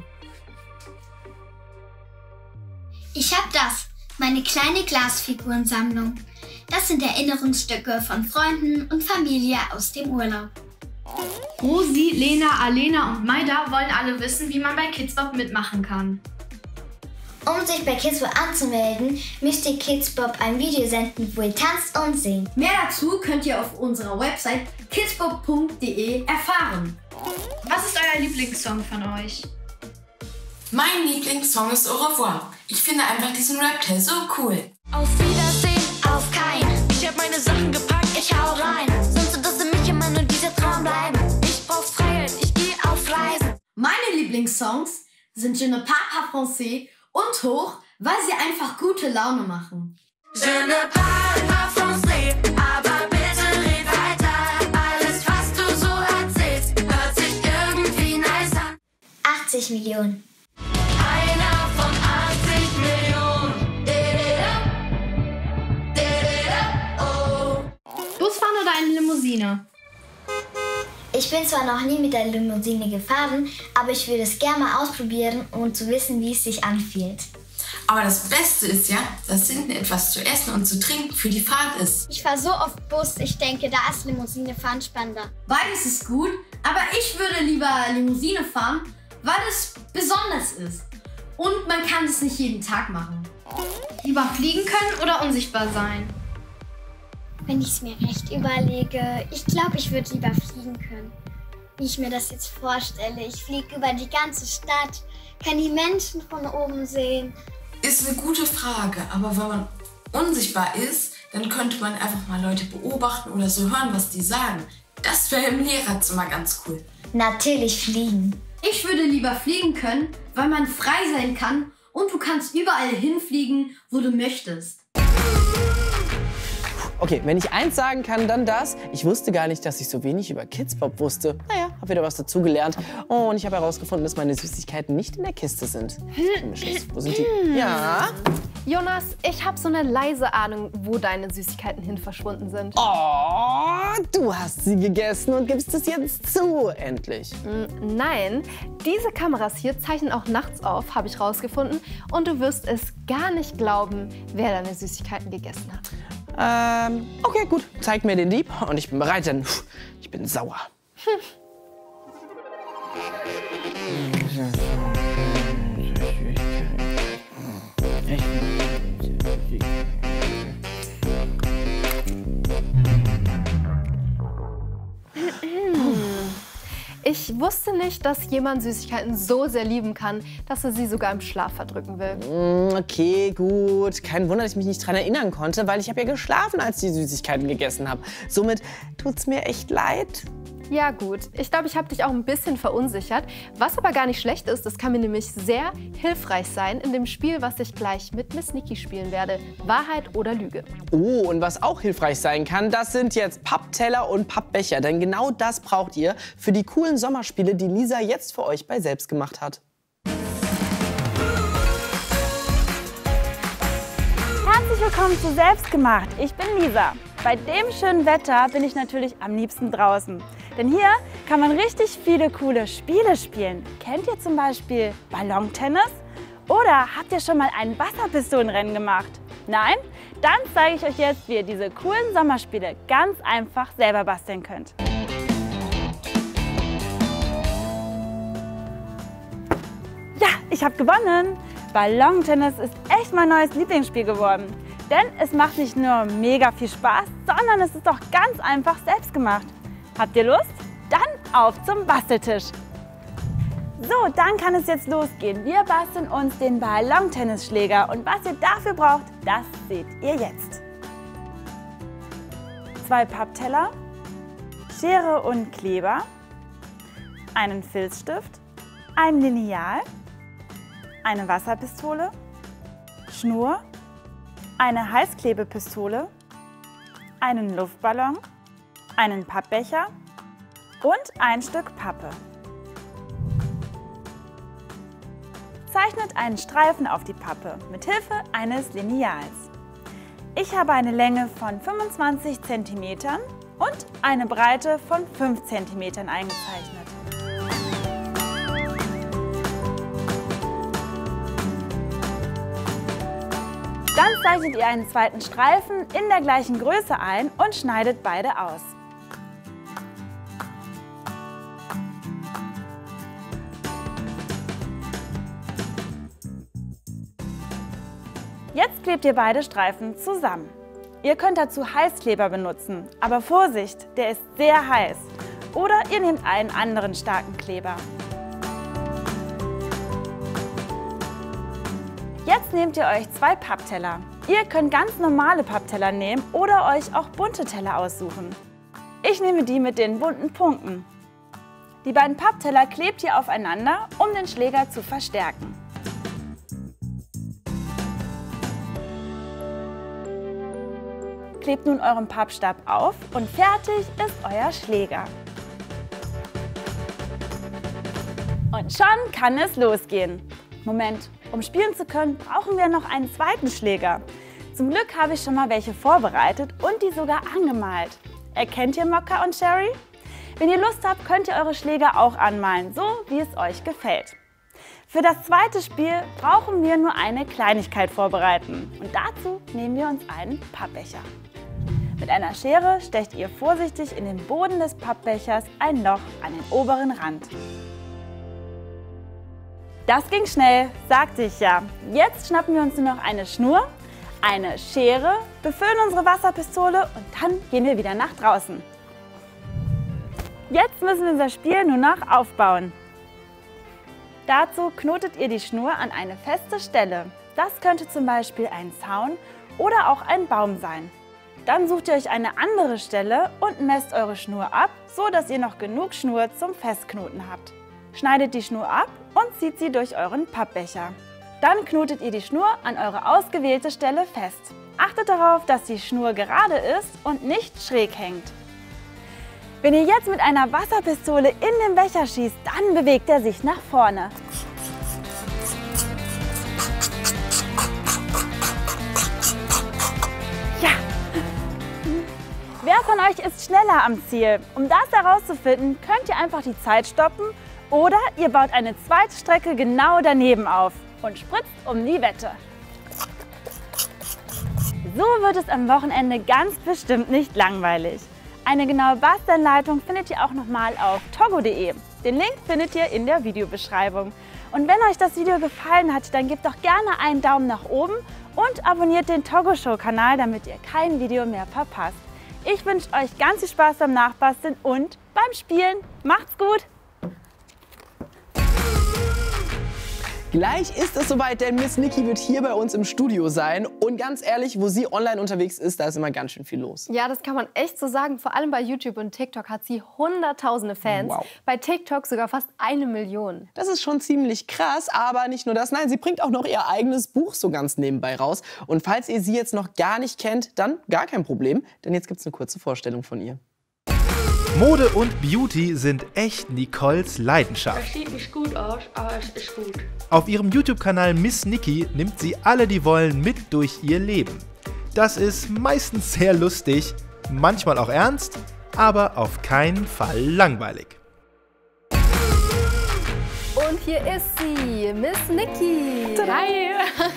Ich habe das, meine kleine Glasfigurensammlung. Das sind Erinnerungsstücke von Freunden und Familie aus dem Urlaub. Rosi, Lena, Alena und Maida wollen alle wissen, wie man bei Kidz Bop mitmachen kann. Um sich bei Kidz Bop anzumelden, müsst ihr Kidz Bop ein Video senden, wo ihr tanzt und singt. Mehr dazu könnt ihr auf unserer Website kidzbop punkt de erfahren. Was ist euer Lieblingssong von euch? Mein Lieblingssong ist Au revoir. Ich finde einfach diesen Rap-Teil so cool. Auf Wiedersehen, auf keinen. Ich hab meine Sachen gepackt, ich hau rein. Sonst wird das in mich immer nur dieser Traum bleiben. Ich brauch Freiheit, ich geh auf Reisen. Meine Lieblingssongs sind Je ne parle pas français und Hoch, weil sie einfach gute Laune machen. Je ne parle pas français, aber bitte red weiter. Alles, was du so erzählst, hört sich irgendwie nice an. achtzig Millionen. Einer von achtzig Millionen. Oh. Busfahren oder eine Limousine? Ich bin zwar noch nie mit der Limousine gefahren, aber ich würde es gerne mal ausprobieren, um zu wissen, wie es sich anfühlt. Aber das Beste ist ja, dass hinten etwas zu essen und zu trinken für die Fahrt ist. Ich fahre so oft Bus, ich denke, da ist Limousine fahren spannender. Beides ist gut, aber ich würde lieber Limousine fahren, weil es besonders ist. Und man kann es nicht jeden Tag machen. Lieber fliegen können oder unsichtbar sein? Wenn ich es mir recht überlege, ich glaube, ich würde lieber fliegen können. Wie ich mir das jetzt vorstelle, ich fliege über die ganze Stadt, kann die Menschen von oben sehen. Ist eine gute Frage, aber wenn man unsichtbar ist, dann könnte man einfach mal Leute beobachten oder so hören, was die sagen. Das wäre im Lehrerzimmer ganz cool. Natürlich fliegen. Ich würde lieber fliegen können, weil man frei sein kann und du kannst überall hinfliegen, wo du möchtest. Okay, wenn ich eins sagen kann, dann das. Ich wusste gar nicht, dass ich so wenig über Kidz Bop wusste. Naja, habe wieder was dazugelernt. Oh, und ich habe herausgefunden, dass meine Süßigkeiten nicht in der Kiste sind. Wo sind die? Ja? Jonas, ich habe so eine leise Ahnung, wo deine Süßigkeiten hin verschwunden sind. Oh, du hast sie gegessen und gibst es jetzt zu, endlich. Mm, nein, diese Kameras hier zeichnen auch nachts auf, habe ich rausgefunden. Und du wirst es gar nicht glauben, wer deine Süßigkeiten gegessen hat. Ähm, okay, gut. Zeig mir den Dieb und ich bin bereit, denn ich bin sauer. Hm. Ich wusste nicht, dass jemand Süßigkeiten so sehr lieben kann, dass er sie sogar im Schlaf verdrücken will. Okay, gut. Kein Wunder, dass ich mich nicht daran erinnern konnte, weil ich habe ja geschlafen, als ich die Süßigkeiten gegessen habe. Somit tut's mir echt leid. Ja gut, ich glaube, ich habe dich auch ein bisschen verunsichert. Was aber gar nicht schlecht ist, das kann mir nämlich sehr hilfreich sein in dem Spiel, was ich gleich mit Miss Niki spielen werde. Wahrheit oder Lüge. Oh, und was auch hilfreich sein kann, das sind jetzt Pappteller und Pappbecher. Denn genau das braucht ihr für die coolen Sommerspiele, die Lisa jetzt für euch bei Selbst gemacht hat. Herzlich willkommen zu Selbstgemacht. Ich bin Lisa. Bei dem schönen Wetter bin ich natürlich am liebsten draußen. Denn hier kann man richtig viele coole Spiele spielen. Kennt ihr zum Beispiel Ballontennis? Oder habt ihr schon mal ein Wasserpistolenrennen gemacht? Nein? Dann zeige ich euch jetzt, wie ihr diese coolen Sommerspiele ganz einfach selber basteln könnt. Ja, ich habe gewonnen! Ballontennis ist echt mein neues Lieblingsspiel geworden. Denn es macht nicht nur mega viel Spaß, sondern es ist auch ganz einfach selbst gemacht. Habt ihr Lust? Dann auf zum Basteltisch! So, dann kann es jetzt losgehen. Wir basteln uns den Ballontennisschläger und was ihr dafür braucht, das seht ihr jetzt. Zwei Pappteller, Schere und Kleber, einen Filzstift, ein Lineal, eine Wasserpistole, Schnur, eine Heißklebepistole, einen Luftballon, einen Pappbecher und ein Stück Pappe. Zeichnet einen Streifen auf die Pappe mit Hilfe eines Lineals. Ich habe eine Länge von fünfundzwanzig Zentimetern und eine Breite von fünf Zentimetern eingezeichnet. Dann zeichnet ihr einen zweiten Streifen in der gleichen Größe ein und schneidet beide aus. Jetzt klebt ihr beide Streifen zusammen. Ihr könnt dazu Heißkleber benutzen, aber Vorsicht, der ist sehr heiß. Oder ihr nehmt einen anderen starken Kleber. Jetzt nehmt ihr euch zwei Pappteller. Ihr könnt ganz normale Pappteller nehmen oder euch auch bunte Teller aussuchen. Ich nehme die mit den bunten Punkten. Die beiden Pappteller klebt ihr aufeinander, um den Schläger zu verstärken. Klebt nun euren Pappstab auf und fertig ist euer Schläger. Und schon kann es losgehen. Moment, um spielen zu können, brauchen wir noch einen zweiten Schläger. Zum Glück habe ich schon mal welche vorbereitet und die sogar angemalt. Erkennt ihr Mokka und Sherry? Wenn ihr Lust habt, könnt ihr eure Schläger auch anmalen, so wie es euch gefällt. Für das zweite Spiel brauchen wir nur eine Kleinigkeit vorbereiten. Und dazu nehmen wir uns einen Pappbecher. Mit einer Schere stecht ihr vorsichtig in den Boden des Pappbechers ein Loch an den oberen Rand. Das ging schnell, sagte ich ja. Jetzt schnappen wir uns nur noch eine Schnur, eine Schere, befüllen unsere Wasserpistole und dann gehen wir wieder nach draußen. Jetzt müssen wir unser Spiel nur noch aufbauen. Dazu knotet ihr die Schnur an eine feste Stelle. Das könnte zum Beispiel ein Zaun oder auch ein Baum sein. Dann sucht ihr euch eine andere Stelle und messt eure Schnur ab, so dass ihr noch genug Schnur zum Festknoten habt. Schneidet die Schnur ab und zieht sie durch euren Pappbecher. Dann knotet ihr die Schnur an eure ausgewählte Stelle fest. Achtet darauf, dass die Schnur gerade ist und nicht schräg hängt. Wenn ihr jetzt mit einer Wasserpistole in den Becher schießt, dann bewegt er sich nach vorne. Ja! Wer von euch ist schneller am Ziel? Um das herauszufinden, könnt ihr einfach die Zeit stoppen oder ihr baut eine zweite Strecke genau daneben auf und spritzt um die Wette. So wird es am Wochenende ganz bestimmt nicht langweilig. Eine genaue Bastelanleitung findet ihr auch nochmal auf togo punkt de. Den Link findet ihr in der Videobeschreibung. Und wenn euch das Video gefallen hat, dann gebt doch gerne einen Daumen nach oben und abonniert den Togo Show Kanal, damit ihr kein Video mehr verpasst. Ich wünsche euch ganz viel Spaß beim Nachbasteln und beim Spielen. Macht's gut! Gleich ist es soweit, denn Miss Niki wird hier bei uns im Studio sein. Und ganz ehrlich, wo sie online unterwegs ist, da ist immer ganz schön viel los. Ja, das kann man echt so sagen. Vor allem bei YouTube und TikTok hat sie hunderttausende Fans. Wow. Bei TikTok sogar fast eine Million. Das ist schon ziemlich krass, aber nicht nur das. Nein, sie bringt auch noch ihr eigenes Buch so ganz nebenbei raus. Und falls ihr sie jetzt noch gar nicht kennt, dann gar kein Problem. Denn jetzt gibt es eine kurze Vorstellung von ihr. Mode und Beauty sind echt Nicoles Leidenschaft. Das sieht nicht gut aus, aber es ist gut. Auf ihrem YouTube-Kanal Miss Niki nimmt sie alle, die wollen, mit durch ihr Leben. Das ist meistens sehr lustig, manchmal auch ernst, aber auf keinen Fall langweilig. Und hier ist sie, Miss Niki. Hi.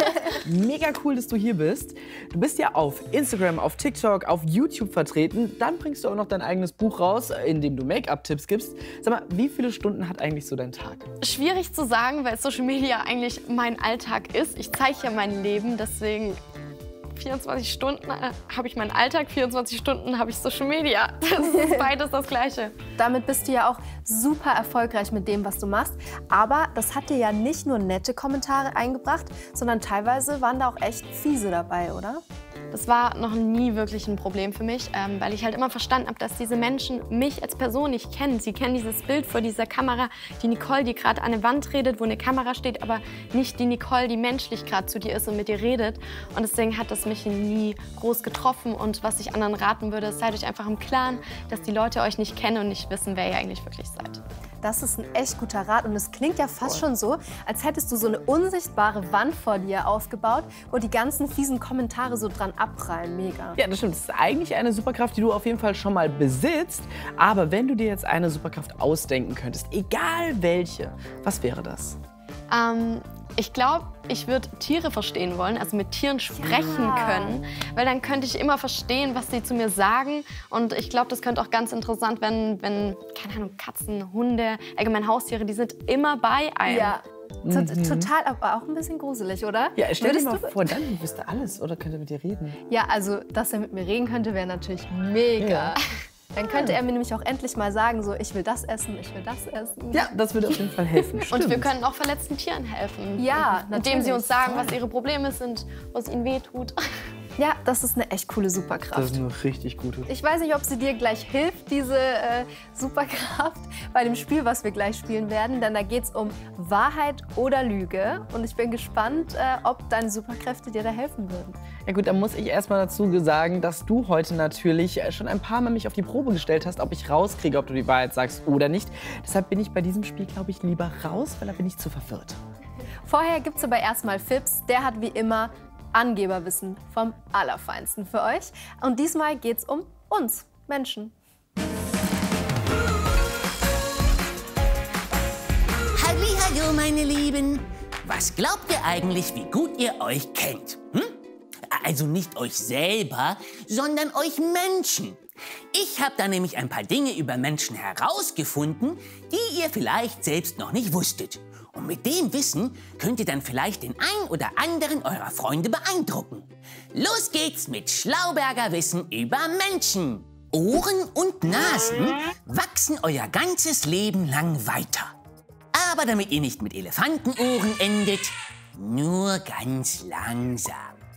Mega cool, dass du hier bist. Du bist ja auf Instagram, auf TikTok, auf YouTube vertreten. Dann bringst du auch noch dein eigenes Buch raus, in dem du Make-up-Tipps gibst. Sag mal, wie viele Stunden hat eigentlich so dein Tag? Schwierig zu sagen, weil Social Media eigentlich mein Alltag ist. Ich zeige ja mein Leben, deswegen vierundzwanzig Stunden äh, habe ich meinen Alltag, vierundzwanzig Stunden habe ich Social Media. Das ist beides das Gleiche. Damit bist du ja auch super erfolgreich mit dem, was du machst. Aber das hat dir ja nicht nur nette Kommentare eingebracht, sondern teilweise waren da auch echt fiese dabei, oder? Das war noch nie wirklich ein Problem für mich, ähm, weil ich halt immer verstanden habe, dass diese Menschen mich als Person nicht kennen. Sie kennen dieses Bild vor dieser Kamera, die Nicole, die gerade an der Wand redet, wo eine Kamera steht, aber nicht die Nicole, die menschlich gerade zu dir ist und mit dir redet. Und deswegen hat das mich nie groß getroffen. Und was ich anderen raten würde, seid euch einfach im Klaren, dass die Leute euch nicht kennen und nicht wissen, wer ihr eigentlich wirklich seid. Das ist ein echt guter Rat und es klingt ja fast schon so, als hättest du so eine unsichtbare Wand vor dir aufgebaut, wo die ganzen fiesen Kommentare so dran abprallen. Mega. Ja, das stimmt. Das ist eigentlich eine Superkraft, die du auf jeden Fall schon mal besitzt. Aber wenn du dir jetzt eine Superkraft ausdenken könntest, egal welche, was wäre das? Ähm, ich glaube, ich würde Tiere verstehen wollen, also mit Tieren sprechen Ja. können, weil dann könnte ich immer verstehen, was sie zu mir sagen. Und ich glaube, das könnte auch ganz interessant werden, wenn, keine Ahnung, Katzen, Hunde, allgemein Haustiere, die sind immer bei einem. Ja, to Mhm. total, aber auch ein bisschen gruselig, oder? Ja, stell dir Würdest mal du- vor, dann wüsste alles oder könnte mit dir reden. Ja, also, dass er mit mir reden könnte, wäre natürlich mega. Ja. Dann könnte er mir nämlich auch endlich mal sagen, so, ich will das essen, ich will das essen. Ja, das würde auf jeden Fall helfen. Und wir können auch verletzten Tieren helfen. Ja, Indem sie natürlich. uns sagen, Voll. was ihre Probleme sind, was ihnen wehtut. Ja, das ist eine echt coole Superkraft. Das ist eine richtig gute. Ich weiß nicht, ob sie dir gleich hilft, diese äh, Superkraft, bei dem Spiel, was wir gleich spielen werden. Denn da geht es um Wahrheit oder Lüge. Und ich bin gespannt, äh, ob deine Superkräfte dir da helfen würden. Ja gut, dann muss ich erst mal dazu sagen, dass du heute natürlich schon ein paar Mal mich auf die Probe gestellt hast, ob ich rauskriege, ob du die Wahrheit sagst oder nicht. Deshalb bin ich bei diesem Spiel, glaube ich, lieber raus, weil da bin ich zu verwirrt. Vorher gibt es aber erstmal Fips. Der hat wie immer Angeberwissen vom Allerfeinsten für euch. Und diesmal geht es um uns, Menschen. Hallihallo, meine Lieben. Was glaubt ihr eigentlich, wie gut ihr euch kennt? Hm? Also nicht euch selber, sondern euch Menschen. Ich habe da nämlich ein paar Dinge über Menschen herausgefunden, die ihr vielleicht selbst noch nicht wusstet. Und mit dem Wissen könnt ihr dann vielleicht den ein oder anderen eurer Freunde beeindrucken. Los geht's mit Schlauberger Wissen über Menschen. Ohren und Nasen wachsen euer ganzes Leben lang weiter. Aber damit ihr nicht mit Elefantenohren endet, nur ganz langsam.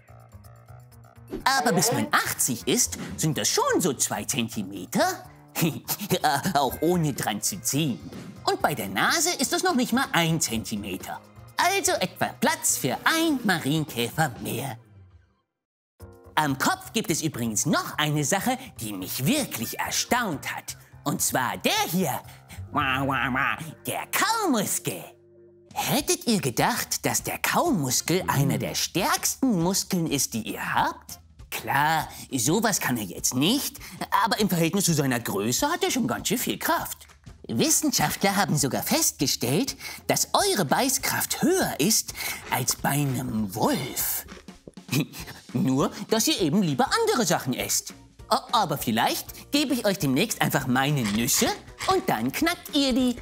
Aber bis man achtzig ist, sind das schon so zwei Zentimeter. Auch ohne dran zu ziehen. Und bei der Nase ist das noch nicht mal ein Zentimeter. Also etwa Platz für ein Marienkäfer mehr. Am Kopf gibt es übrigens noch eine Sache, die mich wirklich erstaunt hat. Und zwar der hier. Der Kaumuskel. Hättet ihr gedacht, dass der Kaumuskel einer der stärksten Muskeln ist, die ihr habt? Klar, sowas kann er jetzt nicht, aber im Verhältnis zu seiner Größe hat er schon ganz schön viel Kraft. Wissenschaftler haben sogar festgestellt, dass eure Beißkraft höher ist als bei einem Wolf. Nur, dass ihr eben lieber andere Sachen esst. Aber vielleicht gebe ich euch demnächst einfach meine Nüsse und dann knackt ihr die.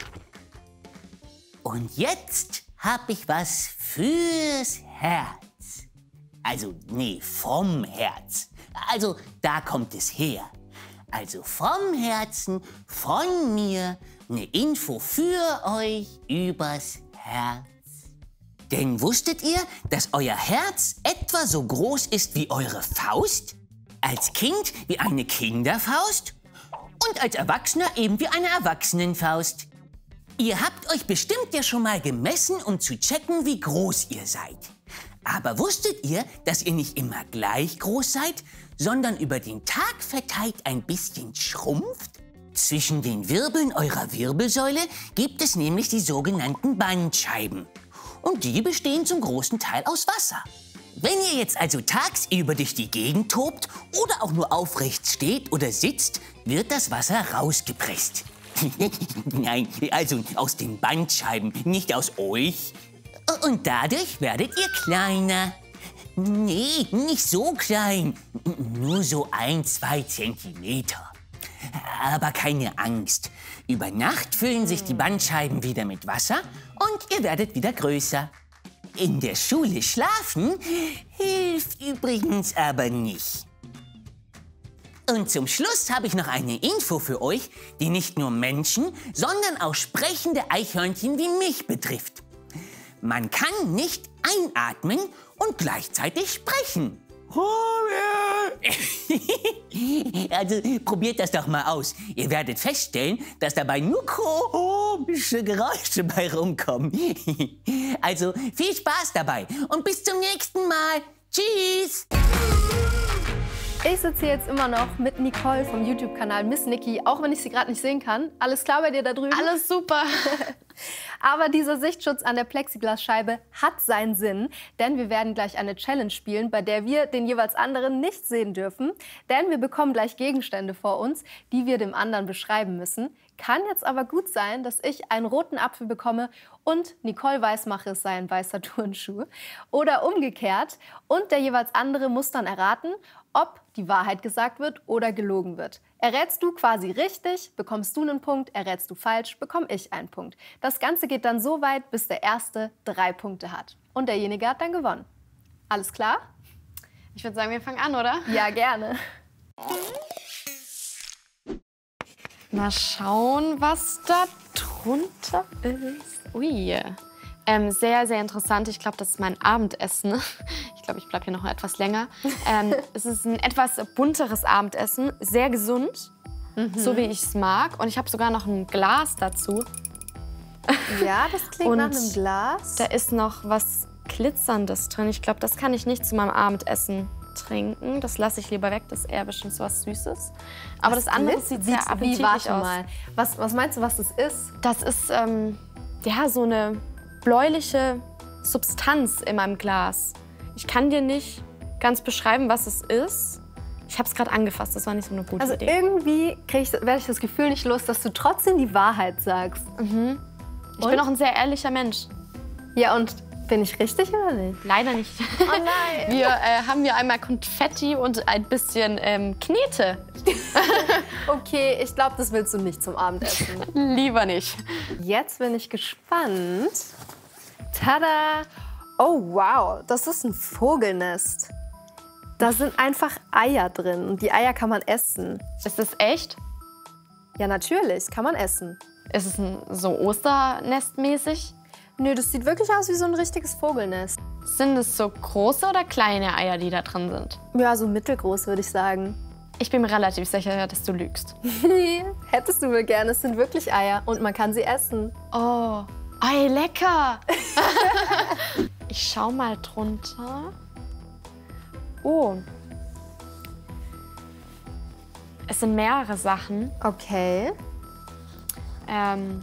Und jetzt hab ich was fürs Herz. Also, nee, vom Herz. Also, da kommt es her. Also vom Herzen, von mir, eine Info für euch übers Herz. Denn wusstet ihr, dass euer Herz etwa so groß ist wie eure Faust? Als Kind wie eine Kinderfaust? Und als Erwachsener eben wie eine Erwachsenenfaust. Ihr habt euch bestimmt ja schon mal gemessen, um zu checken, wie groß ihr seid. Aber wusstet ihr, dass ihr nicht immer gleich groß seid, sondern über den Tag verteilt ein bisschen schrumpft? Zwischen den Wirbeln eurer Wirbelsäule gibt es nämlich die sogenannten Bandscheiben. Und die bestehen zum großen Teil aus Wasser. Wenn ihr jetzt also tagsüber durch die Gegend tobt oder auch nur aufrecht steht oder sitzt, wird das Wasser rausgepresst. Nein, also aus den Bandscheiben, nicht aus euch. Und dadurch werdet ihr kleiner. Nee, nicht so klein. Nur so ein, zwei Zentimeter. Aber keine Angst. Über Nacht füllen sich die Bandscheiben wieder mit Wasser und ihr werdet wieder größer. In der Schule schlafen hilft übrigens aber nicht. Und zum Schluss habe ich noch eine Info für euch, die nicht nur Menschen, sondern auch sprechende Eichhörnchen wie mich betrifft. Man kann nicht einatmen und gleichzeitig sprechen. Also probiert das doch mal aus. Ihr werdet feststellen, dass dabei nur komische Geräusche bei rumkommen. Also viel Spaß dabei und bis zum nächsten Mal. Tschüss! Ich sitze hier jetzt immer noch mit Nicole vom YouTube-Kanal Miss Niki, auch wenn ich sie gerade nicht sehen kann. Alles klar bei dir da drüben? Alles super. Aber dieser Sichtschutz an der Plexiglasscheibe hat seinen Sinn, denn wir werden gleich eine Challenge spielen, bei der wir den jeweils anderen nicht sehen dürfen. Denn wir bekommen gleich Gegenstände vor uns, die wir dem anderen beschreiben müssen. Kann jetzt aber gut sein, dass ich einen roten Apfel bekomme und Nicole weismache, es sei ein weißer Turnschuh. Oder umgekehrt. Und der jeweils andere muss dann erraten, ob die Wahrheit gesagt wird oder gelogen wird. Errätst du quasi richtig, bekommst du einen Punkt. Errätst du falsch, bekomme ich einen Punkt. Das Ganze geht dann so weit, bis der Erste drei Punkte hat. Und derjenige hat dann gewonnen. Alles klar? Ich würde sagen, wir fangen an, oder? Ja, gerne. Mal schauen, was da drunter ist. Ui. Ähm, sehr, sehr interessant. Ich glaube, das ist mein Abendessen. Ich glaube, ich bleibe hier noch etwas länger. Ähm, es ist ein etwas bunteres Abendessen. Sehr gesund, mhm. so wie ich es mag. Und ich habe sogar noch ein Glas dazu. Ja, das klingt Und nach einem Glas. Da ist noch was Glitzerndes drin. Ich glaube, das kann ich nicht zu meinem Abendessen trinken. Das lasse ich lieber weg. Das ist eher bestimmt so was Süßes. Aber Was das andere glitzt- sieht wie- sehr appetitlich wie, warte aus. mal. Was, was meinst du, was das ist? Das ist ähm, ja, so eine bläuliche Substanz in meinem Glas. Ich kann dir nicht ganz beschreiben, was es ist. Ich habe es gerade angefasst, das war nicht so eine gute Also Idee. irgendwie krieg ich, werde ich das Gefühl nicht los, dass du trotzdem die Wahrheit sagst. Mhm. Ich Und? bin auch ein sehr ehrlicher Mensch. Ja, und bin ich richtig oder nicht? Leider nicht. Oh nein! Wir äh, haben hier einmal Konfetti und ein bisschen ähm, Knete. Okay, ich glaube, das willst du nicht zum Abendessen. Lieber nicht. Jetzt bin ich gespannt. Tada! Oh wow, das ist ein Vogelnest. Da sind einfach Eier drin und die Eier kann man essen. Ist das echt? Ja, natürlich, kann man essen. Ist es ein, so Osternestmäßig? Nö, das sieht wirklich aus wie so ein richtiges Vogelnest. Sind es so große oder kleine Eier, die da drin sind? Ja, so mittelgroß würde ich sagen. Ich bin mir relativ sicher, dass du lügst. Hättest du wohl gerne, es sind wirklich Eier und man kann sie essen. Oh, Ei, lecker! Ich schau mal drunter. Oh. Es sind mehrere Sachen. Okay. Ähm,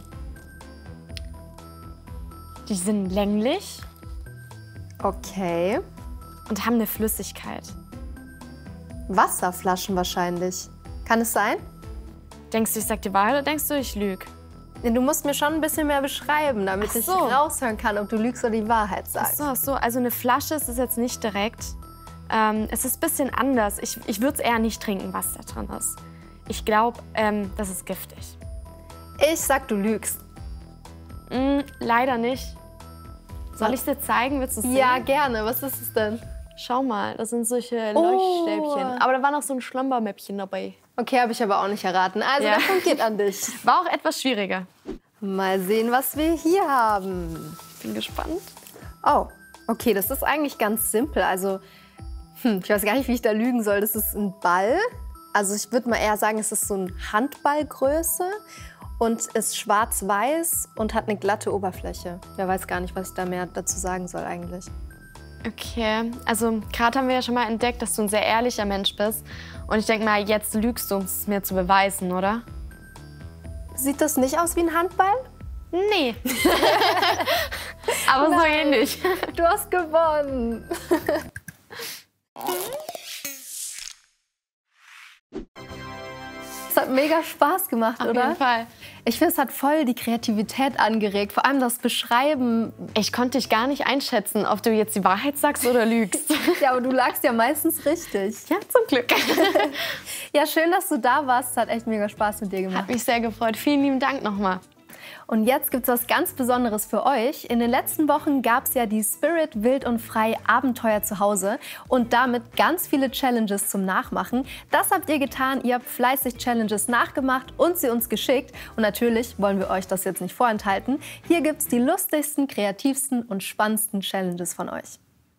die sind länglich. Okay. Und haben eine Flüssigkeit. Wasserflaschen wahrscheinlich. Kann es sein? Denkst du, ich sag die Wahrheit oder denkst du, ich lüge? Du musst mir schon ein bisschen mehr beschreiben, damit Ach ich so. raushören kann, ob du lügst oder die Wahrheit Ach sagst. so, ach so, also eine Flasche ist es jetzt nicht direkt. Ähm, es ist ein bisschen anders. Ich, ich würde es eher nicht trinken, was da drin ist. Ich glaube, ähm, das ist giftig. Ich sag, du lügst. Mm, leider nicht. Soll ich es dir zeigen? Willst du es sehen? Ja, gerne. Was ist es denn? Schau mal, das sind solche Oh. Leuchtstäbchen. Aber da war noch so ein Schlampermäppchen dabei. Okay, habe ich aber auch nicht erraten. Also, Ja. der Punkt geht an dich. War auch etwas schwieriger. Mal sehen, was wir hier haben. Bin gespannt. Oh, okay, das ist eigentlich ganz simpel. Also, hm, ich weiß gar nicht, wie ich da lügen soll. Das ist ein Ball. Also, ich würde mal eher sagen, es ist so eine Handballgröße und ist schwarz-weiß und hat eine glatte Oberfläche. Wer weiß gar nicht, was ich da mehr dazu sagen soll eigentlich. Okay, also gerade haben wir ja schon mal entdeckt, dass du ein sehr ehrlicher Mensch bist. Und ich denke mal, jetzt lügst du, um es mir zu beweisen, oder? Sieht das nicht aus wie ein Handball? Nee. Aber so Nein. ähnlich. Du hast gewonnen. Es hat mega Spaß gemacht, Auf oder? jeden Fall. Ich finde, es hat voll die Kreativität angeregt. Vor allem das Beschreiben. Ich konnte dich gar nicht einschätzen, ob du jetzt die Wahrheit sagst oder lügst. Ja, aber du lagst ja meistens richtig. Ja, zum Glück. Ja, schön, dass du da warst. Es hat echt mega Spaß mit dir gemacht. Hat mich sehr gefreut. Vielen lieben Dank nochmal. Und jetzt gibt es was ganz Besonderes für euch. In den letzten Wochen gab es ja die Spirit Wild und Frei Abenteuer zu Hause und damit ganz viele Challenges zum Nachmachen. Das habt ihr getan. Ihr habt fleißig Challenges nachgemacht und sie uns geschickt. Und natürlich wollen wir euch das jetzt nicht vorenthalten. Hier gibt es die lustigsten, kreativsten und spannendsten Challenges von euch.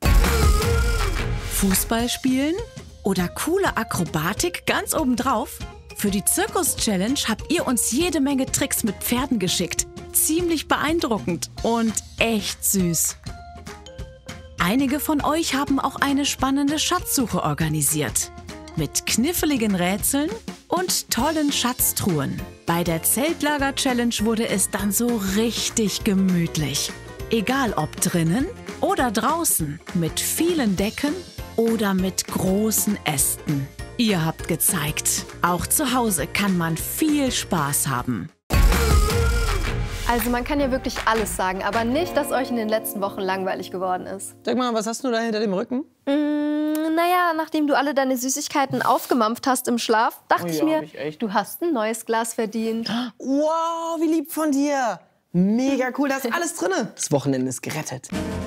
Fußball spielen oder coole Akrobatik ganz obendrauf? Für die Zirkus-Challenge habt ihr uns jede Menge Tricks mit Pferden geschickt. Ziemlich beeindruckend und echt süß. Einige von euch haben auch eine spannende Schatzsuche organisiert. Mit kniffligen Rätseln und tollen Schatztruhen. Bei der Zeltlager-Challenge wurde es dann so richtig gemütlich. Egal ob drinnen oder draußen, mit vielen Decken oder mit großen Ästen. Ihr habt gezeigt, auch zu Hause kann man viel Spaß haben. Also man kann ja wirklich alles sagen, aber nicht, dass euch in den letzten Wochen langweilig geworden ist. Sag mal, was hast du da hinter dem Rücken? Mm, naja, nachdem du alle deine Süßigkeiten aufgemampft hast im Schlaf, dachte Oh ich ja, mir, hab ich echt. du hast ein neues Glas verdient. Wow, wie lieb von dir. Mega cool, da ist alles drin. Das Wochenende ist gerettet.